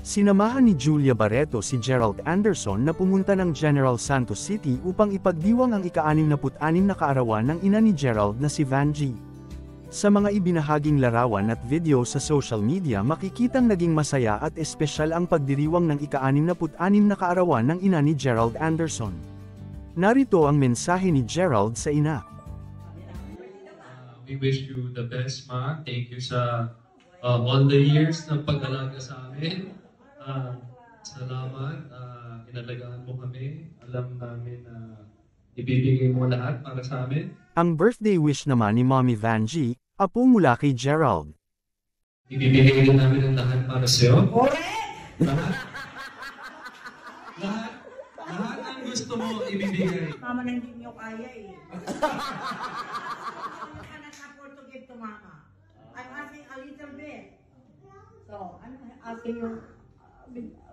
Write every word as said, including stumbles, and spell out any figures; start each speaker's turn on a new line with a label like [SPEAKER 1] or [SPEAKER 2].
[SPEAKER 1] Sinamahan ni Julia Barreto si Gerald Anderson na pumunta ng General Santos City upang ipagdiwang ang ika-anim na put-anim na kaarawan ng ina ni Gerald na si Vangie. Sa mga ibinahaging larawan at video sa social media makikitang naging masaya at espesyal ang pagdiriwang ng ika-anim na put-anim na kaarawan ng ina ni Gerald Anderson. Narito ang mensahe ni Gerald sa ina.
[SPEAKER 2] Uh, we wish you the best, Ma. Thank you sa uh, all the years na pag-alaga sa amin. Uh, salamat, uh, inalagaan mo kami. Alam namin na uh, ibibigay mo lahat para sa amin.
[SPEAKER 1] Ang birthday wish naman ni Mommy Vangie, apo mula kay Gerald.
[SPEAKER 2] Ibibigay din namin ang lahat para sa'yo. Lahat. Lahat. Lahat ang gusto mo ibibigay.
[SPEAKER 3] Mama na hindi niyo kaya eh. I cannot afford to give to Mama. I'm asking a little bit. So, I'm asking you, uh,